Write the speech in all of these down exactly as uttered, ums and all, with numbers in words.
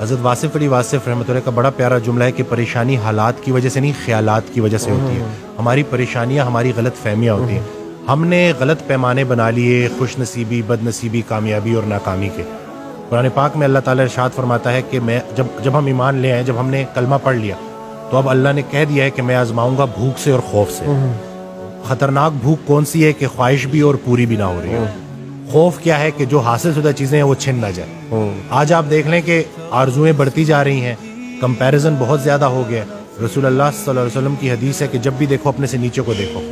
حضرت واصف علی واصف رحمۃ اللہ کا بڑا پیارا جملہ ہے کہ پریشانی حالات کی وجہ سے نہیں، خیالات کی وجہ سے ہوتی ہے. ہماری پریشانیاں ہماری غلط فہمیاں ہوتی ہیں. ہم نے غلط پیمانے بنا لیے خوش نصیبی، بد نصیبی، کامیابی اور ناکامی کے. قرآن پاک میں اللہ تعالیٰ ارشاد فرماتا ہے کہ میں جب جب ہم ایمان لے آئے، جب ہم نے کلمہ پڑھ لیا تو اب اللہ نے کہہ دیا ہے کہ میں آزماؤں گا بھوک سے اور خوف سے. خطرناک بھوک کون سی ہے کہ خواہش بھی اور پوری بھی نہ ہو رہی ہے. خوف کیا ہے کہ جو حاصل شدہ چیزیں ہیں وہ چھن نہ جائے. آج آپ دیکھ لیں کہ آرزویں بڑھتی جا رہی ہیں، کمپیریزن بہت زیادہ ہو گیا. رسول اللہ صلی اللہ علیہ وسلم کی حدیث ہے کہ جب بھی دیکھو اپنے سے نیچے کو دیکھو،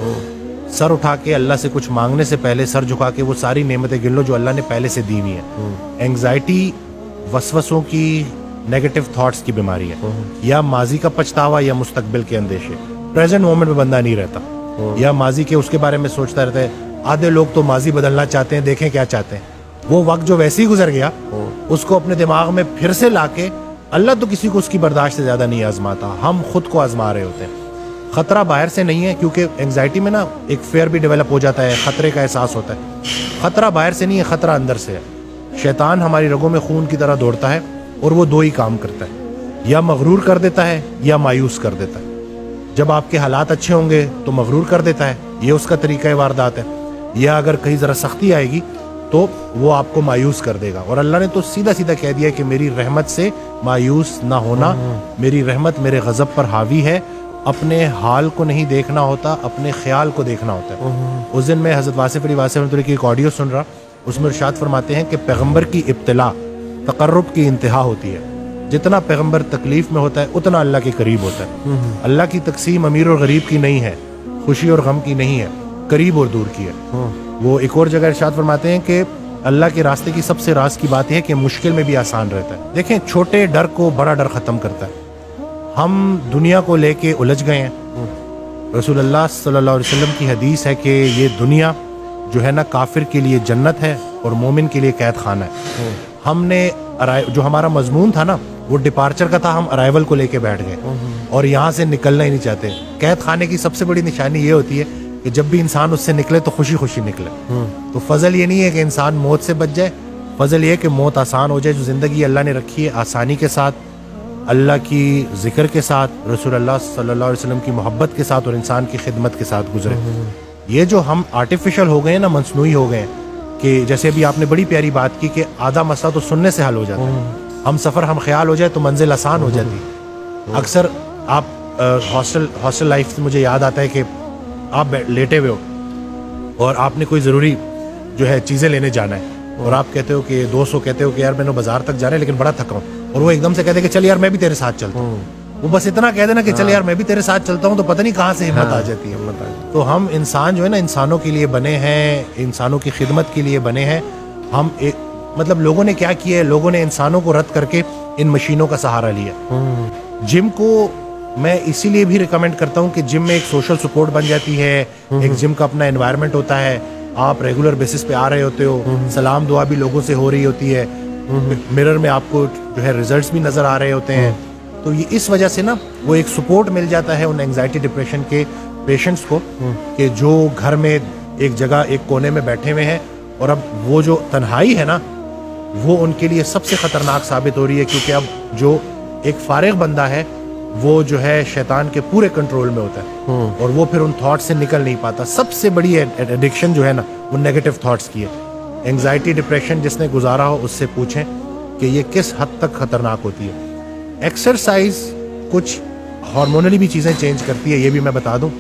سر اٹھا کے اللہ سے کچھ مانگنے سے پہلے سر جھکا کے وہ ساری نعمتیں گن لو جو اللہ نے پہلے سے دی ہوئی ہیں. انگزائٹی وسوسوں کی، نیگیٹو تھاٹس کی بیماری ہے. یا ماضی کا پچھتاوا یا مستقبل کے اندیشے. پریزنٹ مومنٹ میں بندہ نہیں رہتا، یا ماضی کے اس کے بارے میں سوچتا رہتا ہے. آدھے لوگ تو ماضی بدلنا چاہتے ہیں، دیکھیں کیا چاہتے ہیں. وہ وقت جو ویسے ہی گزر گیا اس کو اپنے دماغ میں پھر سے لا کے، اللہ تو کسی کو اس کی برداشت سے زیادہ نہیں آزماتا، ہم خود کو آزما رہے ہوتے ہیں. خطرہ باہر سے نہیں ہے، کیونکہ انگزائٹی میں نا ایک فیئر بھی ڈیولپ ہو جاتا ہے، خطرے کا احساس ہوتا ہے. خطرہ باہر سے نہیں ہے، خطرہ اندر سے ہے. شیطان ہماری رگوں میں خون کی طرح دوڑتا ہے اور وہ دو ہی کام کرتا ہے، یا مغرور کر دیتا ہے یا مایوس کر دیتا ہے. جب آپ کے حالات اچھے ہوں گے تو مغرور کر دیتا ہے، یہ اس کا طریقہ واردات ہے. یا اگر کہیں ذرا سختی آئے گی تو وہ آپ کو مایوس کر دے گا. اور اللہ نے تو سیدھا سیدھا کہہ دیا کہ میری رحمت سے مایوس نہ ہونا، میری رحمت میرے غضب پر حاوی ہے. اپنے حال کو نہیں دیکھنا ہوتا، اپنے خیال کو دیکھنا ہوتا ہے. اس دن میں حضرت واصف علی واصف رحمۃ اللہ کی ایک آڈیو سن رہا، اس میں ارشاد فرماتے ہیں کہ پیغمبر کی ابتلا تقرب کی انتہا ہوتی ہے. جتنا پیغمبر تکلیف میں ہوتا ہے اتنا اللہ کے قریب ہوتا ہے. اللہ کی تقسیم امیر اور غریب کی نہیں ہے، خوشی اور غم کی نہیں ہے، قریب اور دور کی ہے. وہ ایک اور جگہ ارشاد فرماتے ہیں کہ اللہ کے راستے کی سب سے راز کی بات ہے کہ مشکل میں بھی آسان رہتا ہے. دیکھیں، چھوٹے ڈر کو بڑا ڈر ختم کرتا ہے. ہم دنیا کو لے کے الجھ گئے ہیں. رسول اللہ صلی اللہ علیہ وسلم کی حدیث ہے کہ یہ دنیا جو ہے نا کافر کے لیے جنت ہے اور مومن کے لیے قید خانہ ہے. ہم نے جو ہمارا مضمون تھا نا وہ ڈپارچر کا تھا، ہم ارائیول کو لے کے بیٹھ گئے اور یہاں سے نکلنا ہی نہیں چاہتے. قید خانے کی سب سے بڑی نشانی یہ ہوتی ہے کہ جب بھی انسان اس سے نکلے تو خوشی خوشی نکلے. تو فضل یہ نہیں ہے کہ انسان موت سے بچ جائے، فضل یہ کہ موت آسان ہو جائے. جو زندگی اللہ نے رکھی ہے آسانی کے ساتھ، اللہ کی ذکر کے ساتھ، رسول اللہ صلی اللہ علیہ وسلم کی محبت کے ساتھ اور انسان کی خدمت کے ساتھ گزرے. یہ جو ہم آرٹیفیشل ہو گئے ہیں نا، مصنوعی ہو گئے ہیں، کہ جیسے ابھی آپ نے بڑی پیاری بات کی کہ آدھا مسئلہ تو سننے سے حل ہو جاتا ہے. ہم سفر ہم خیال ہو جائے تو منزل آسان ہو جاتی. اکثر آپ ہاسٹل ہاسٹل لائف سے مجھے یاد آتا ہے کہ آپ لیٹے ہوئے ہو اور آپ نے کوئی ضروری جو ہے چیزیں لینے جانا ہے اور آپ کہتے ہو کہ دوست کو کہتے ہو کہ یار میں نے بازار تک جانا ہے لیکن بڑا تھکا ہوں، اور وہ ایک دم سے کہتے ہیں کہ چل یار میں بھی تیرے ساتھ چلتا ہوں. وہ بس اتنا کہہ دینا کہ چل یار میں بھی تیرے ساتھ چلتا ہوں تو پتہ نہیں کہاں سے ہمت آ جاتی ہے. تو ہم انسان جو ہے نا انسانوں کے لیے بنے ہیں، انسانوں کی خدمت کے لیے بنے ہیں. ہم ایک مطلب لوگوں نے کیا کیا ہے، لوگوں نے انسانوں کو رد کر کے ان مشینوں کا سہارا لیا. جم کو میں اسی لیے بھی ریکمینڈ کرتا ہوں کہ جم میں ایک سوشل سپورٹ بن جاتی ہے، ایک جم کا اپنا انوائرمنٹ ہوتا ہے، آپ ریگولر بیسس پہ آ رہے ہوتے ہو، سلام دعا بھی لوگوں سے ہو رہی ہوتی ہے، مرر میں آپ کو جو ہے ریزلٹس بھی نظر آ رہے ہوتے ہیں. تو یہ اس وجہ سے نا وہ ایک سپورٹ مل جاتا ہے ان انگزائٹی ڈپریشن کے پیشنٹس کو کہ جو گھر میں ایک جگہ ایک کونے میں بیٹھے ہوئے ہیں، اور اب وہ جو تنہائی ہے نا وہ ان کے لیے سب سے خطرناک ثابت ہو رہی ہے، کیونکہ اب جو ایک فارغ بندہ ہے وہ جو ہے شیطان کے پورے کنٹرول میں ہوتا ہے اور وہ پھر ان تھاٹس سے نکل نہیں پاتا. سب سے بڑی ایڈکشن جو ہے نا وہ نیگیٹو تھاٹس کی ہے. انگزائٹی ڈپریشن جس نے گزارا ہو اس سے پوچھیں کہ یہ کس حد تک خطرناک ہوتی ہے. ایکسرسائز کچھ ہارمونلی بھی چیزیں چینج کرتی ہے، یہ بھی میں بتا دوں.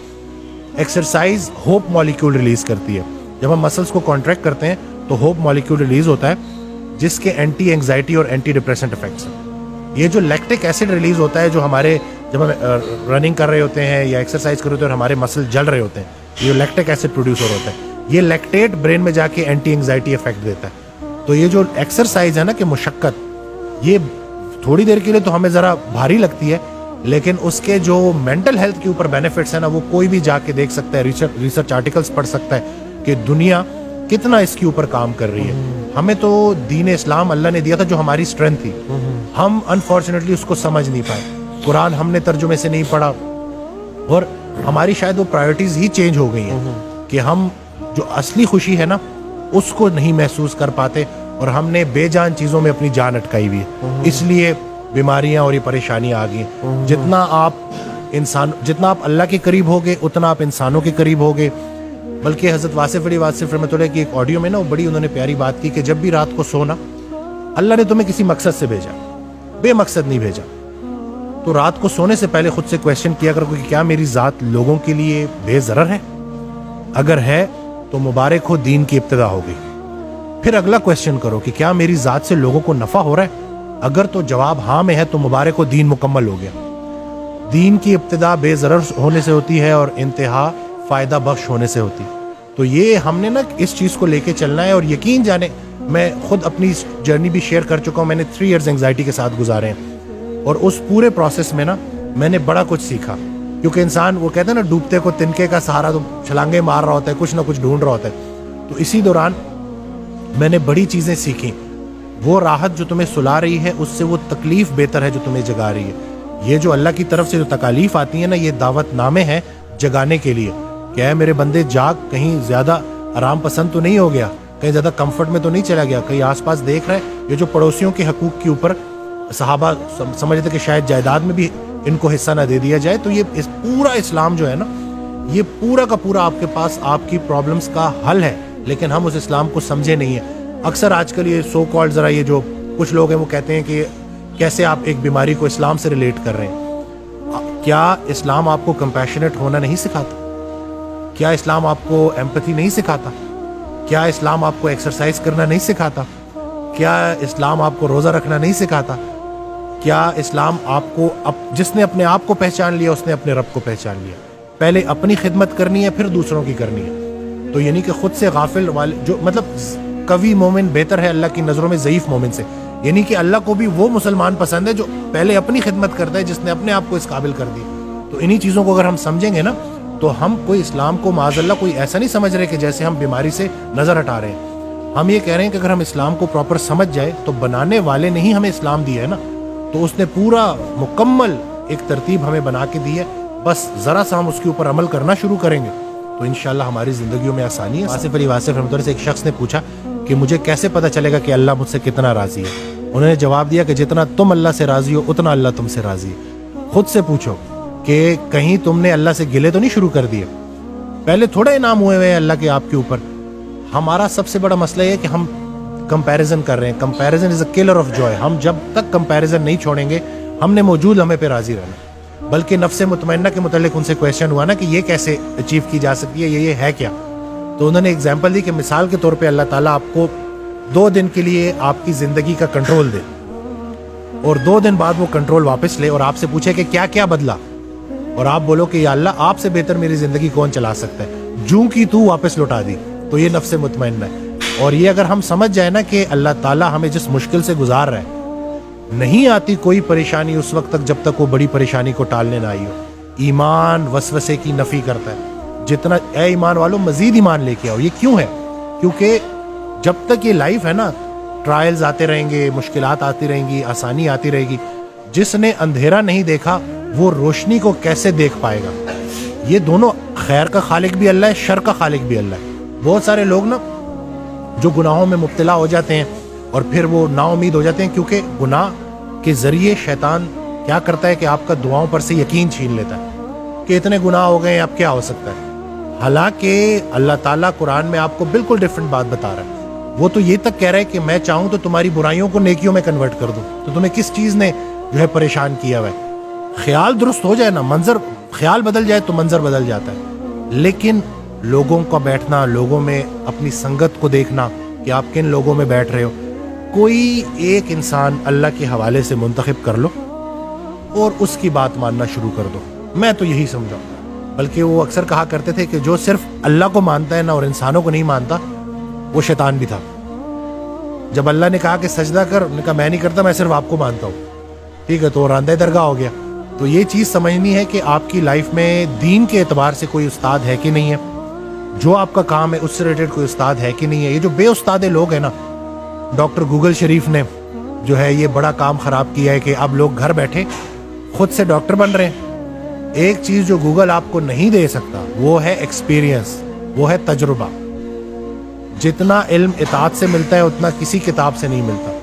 ایکسرسائز ہوپ مالیکیول ریلیز کرتی ہے. جب ہم مسلس کو کانٹریکٹ کرتے ہیں تو ہوپ مالیکیول ریلیز ہوتا ہے جس کے اینٹی انگزائٹی اور اینٹی ڈپریسنٹ افیکٹس ہیں. یہ جو لیکٹک ایسڈ ریلیز ہوتا ہے جو ہمارے جب ہم رننگ کر رہے ہوتے ہیں یا ایکسرسائز کر رہے ہوتے ہیں اور ہمارے مسل جل رہے ہوتے ہیں، یہ لیکٹک ایسڈ پروڈیوس ہو رہا ہوتا ہے. یہ لیکٹیٹ برین میں جا کے اینٹی انگزائٹی افیکٹ دیتا ہے. تو یہ جو ایکسرسائز ہے نا کہ مشقت، یہ تھوڑی دیر کے لیے تو ہمیں ذرا بھاری لگتی ہے لیکن اس کے جو مینٹل ہیلتھ کے اوپر بینیفٹس ہیں نا وہ کوئی بھی جا کے دیکھ سکتا ہے، ریسرچ ریسرچ آرٹیکلس پڑھ سکتا ہے کہ دنیا کتنا اس کے اوپر کام کر رہی ہے. ہمیں تو دین اسلام اللہ نے دیا تھا جو ہماری اسٹرینتھ تھی، ہم انفارچونیٹلی اس کو سمجھ نہیں پائے. قرآن ہم نے ترجمے سے نہیں پڑھا اور ہماری شاید وہ پرائیورٹیز ہی چینج ہو گئی ہیں کہ ہم جو اصلی خوشی ہے نا اس کو نہیں محسوس کر پاتے اور ہم نے بے جان چیزوں میں اپنی جان اٹکائی ہوئی ہے. اس لیے بیماریاں اور یہ پریشانیاں آ گئی ہیں. جتنا آپ انسان جتنا آپ اللہ کے قریب ہوگے اتنا آپ انسانوں کے قریب ہوگے. بلکہ حضرت واصف علی واصف رحمۃ اللہ کی ایک آڈیو میں نا وہ بڑی انہوں نے پیاری بات کی کہ جب بھی رات کو سونا اللہ نے تمہیں کسی مقصد سے بھیجا, بے مقصد نہیں بھیجا. تو رات کو سونے سے پہلے خود سے کویشچن کیا کرو کہ کیا میری ذات لوگوں کے لیے بے ضرر ہے؟ اگر ہے تو مبارک ہو, دین کی ابتدا ہو گئی. پھر اگلا کویشچن کرو کہ کیا میری ذات سے لوگوں کو نفع ہو رہا ہے؟ اگر تو جواب ہاں میں ہے تو مبارک ہو, دین مکمل ہو گیا. دین کی ابتدا بے ضرر ہونے سے ہوتی ہے اور انتہا فائدہ بخش ہونے سے ہوتی. تو یہ ہم نے نا اس چیز کو لے کے چلنا ہے. اور یقین جانے میں خود اپنی جرنی بھی شیئر کر چکا ہوں. میں نے تھری ایئرز انگزائٹی کے ساتھ گزارے ہیں اور اس پورے پروسیس میں نا میں نے بڑا کچھ سیکھا. کیونکہ انسان وہ کہتے ہیں نا ڈوبتے کو تنکے کا سہارا, تو چھلانگے مار رہا ہوتا ہے, کچھ نہ کچھ ڈھونڈ رہا ہوتا ہے. تو اسی دوران میں نے بڑی چیزیں سیکھیں. وہ راحت جو تمہیں سلا رہی ہے اس سے وہ تکلیف بہتر ہے جو تمہیں جگا رہی ہے. یہ جو اللہ کی طرف سے جو تکالیف آتی ہیں نا, یہ دعوت نامے ہیں جگانے کے لیے. کہ اے میرے بندے جاگ, کہیں زیادہ آرام پسند تو نہیں ہو گیا, کہیں زیادہ کمفرٹ میں تو نہیں چلا گیا, کہیں آس پاس دیکھ رہے یہ جو پڑوسیوں کے حقوق کے اوپر صحابہ سمجھتے کہ شاید جائیداد میں بھی ان کو حصہ نہ دے دیا جائے. تو یہ اس پورا اسلام جو ہے نا, یہ پورا کا پورا آپ کے پاس آپ کی پرابلمز کا حل ہے. لیکن ہم اس اسلام کو سمجھے نہیں ہیں. اکثر آج کل یہ سو کالڈ ذرا یہ جو کچھ لوگ ہیں وہ کہتے ہیں کہ کیسے آپ ایک بیماری کو اسلام سے ریلیٹ کر رہے ہیں. کیا اسلام آپ کو کمپیشنیٹ ہونا نہیں سکھاتا؟ کیا اسلام آپ کو ایمپتھی نہیں سکھاتا؟ کیا اسلام آپ کو ایکسرسائز کرنا نہیں سکھاتا؟ کیا اسلام آپ کو روزہ رکھنا نہیں سکھاتا؟ کیا اسلام آپ کو اب جس نے اپنے آپ کو پہچان لیا اس نے اپنے رب کو پہچان لیا. پہلے اپنی خدمت کرنی ہے پھر دوسروں کی کرنی ہے. تو یعنی کہ خود سے غافل والے جو مطلب قوی مومن بہتر ہے اللہ کی نظروں میں ضعیف مومن سے. یعنی کہ اللہ کو بھی وہ مسلمان پسند ہے جو پہلے اپنی خدمت کرتا ہے, جس نے اپنے آپ کو اس قابل کر دی. تو انہی چیزوں کو اگر ہم سمجھیں گے نا تو ہم کوئی اسلام کو معاذ اللہ کوئی ایسا نہیں سمجھ رہے کہ جیسے ہم بیماری سے نظر ہٹا رہے ہیں. ہم یہ کہہ رہے ہیں کہ اگر ہم اسلام کو پراپر سمجھ جائے تو بنانے والے نے ہی ہمیں اسلام دیا ہے نا, تو اس نے پورا مکمل ایک ترتیب ہمیں بنا کے دی ہے. بس ذرا سا ہم اس کے اوپر عمل کرنا شروع کریں گے تو انشاءاللہ ہماری زندگیوں میں آسانی ہے. واصف علی واصف رحمۃ اللہ سے ایک شخص نے پوچھا کہ مجھے کیسے پتہ چلے گا کہ اللہ مجھ سے کتنا راضی ہے؟ انہوں نے جواب دیا کہ جتنا تم اللہ سے راضی ہو اتنا اللہ تم سے راضی ہے. خود سے پوچھو کہ کہیں تم نے اللہ سے گلے تو نہیں شروع کر دیے؟ پہلے تھوڑا انعام ہوئے ہوئے ہیں اللہ کے آپ کے اوپر. ہمارا سب سے بڑا مسئلہ یہ ہے کہ ہم کمپیریزن کر رہے ہیں. Comparison is a killer of joy. ہم جب تک کمپیریزن نہیں چھوڑیں گے ہم نے موجود ہمیں پہ راضی رہنا. بلکہ نفس مطمئنہ کے متعلق ان سے کویشچن ہوا نا کہ یہ کیسے اچیو کی جا سکتی ہے, یہ یہ ہے کیا؟ تو انہوں نے ایگزامپل دی کہ مثال کے طور پہ اللہ تعالیٰ آپ کو دو دن کے لیے آپ کی زندگی کا کنٹرول دے اور دو دن بعد وہ کنٹرول واپس لے اور آپ سے پوچھے کہ کیا کیا بدلا, اور آپ بولو کہ یا اللہ آپ سے بہتر میری زندگی کون چلا سکتا ہے, جوں کی تو واپس لوٹا دی. تو یہ نفس مطمئنہ ہے. اور یہ اگر ہم سمجھ جائیں نا کہ اللہ تعالیٰ ہمیں جس مشکل سے گزار رہا ہے, نہیں آتی کوئی پریشانی اس وقت تک جب تک وہ بڑی پریشانی کو ٹالنے نہ آئی ہو. ایمان وسوسے کی نفی کرتا ہے. جتنا اے ایمان والوں مزید ایمان لے کے آؤ. یہ کیوں ہے؟ کیونکہ جب تک یہ لائف ہے نا ٹرائلز آتے رہیں گے, مشکلات آتی رہیں گی, آسانی آتی رہے گی. جس نے اندھیرا نہیں دیکھا وہ روشنی کو کیسے دیکھ پائے گا؟ یہ دونوں, خیر کا خالق بھی اللہ ہے, شر کا خالق بھی اللہ ہے. بہت سارے لوگ نا جو گناہوں میں مبتلا ہو جاتے ہیں اور پھر وہ نا امید ہو جاتے ہیں, کیونکہ گناہ کے ذریعے شیطان کیا کرتا ہے کہ آپ کا دعاؤں پر سے یقین چھین لیتا ہے کہ اتنے گناہ ہو گئے اب کیا ہو سکتا ہے. حالانکہ اللہ تعالیٰ قرآن میں آپ کو بالکل ڈیفرنٹ بات بتا رہا ہے. وہ تو یہ تک کہہ رہا ہے کہ میں چاہوں تو تمہاری برائیوں کو نیکیوں میں کنورٹ کر دوں. تو تمہیں کس چیز نے جو ہے پریشان کیا ہوا ہے؟ خیال درست ہو جائے نا, منظر خیال بدل جائے تو منظر بدل جاتا ہے. لیکن لوگوں کا بیٹھنا, لوگوں میں اپنی سنگت کو دیکھنا کہ آپ کن لوگوں میں بیٹھ رہے ہو, کوئی ایک انسان اللہ کے حوالے سے منتخب کر لو اور اس کی بات ماننا شروع کر دو. میں تو یہی سمجھا. بلکہ وہ اکثر کہا کرتے تھے کہ جو صرف اللہ کو مانتا ہے نا اور انسانوں کو نہیں مانتا وہ شیطان بھی تھا. جب اللہ نے کہا کہ سجدہ کر, نے کہا میں نہیں کرتا, میں صرف آپ کو مانتا ہوں. ٹھیک ہے, تو راندہ درگاہ ہو گیا. تو یہ چیز سمجھنی ہے کہ آپ کی لائف میں دین کے اعتبار سے کوئی استاد ہے کہ نہیں ہے, جو آپ کا کام ہے اس سے ریلیٹڈ کوئی استاد ہے کہ نہیں ہے. یہ جو بے استاد لوگ ہیں نا, ڈاکٹر گوگل شریف نے جو ہے یہ بڑا کام خراب کیا ہے کہ اب لوگ گھر بیٹھے خود سے ڈاکٹر بن رہے ہیں. ایک چیز جو گوگل آپ کو نہیں دے سکتا وہ ہے ایکسپیرینس, وہ ہے تجربہ. جتنا علم اطاعت سے ملتا ہے اتنا کسی کتاب سے نہیں ملتا.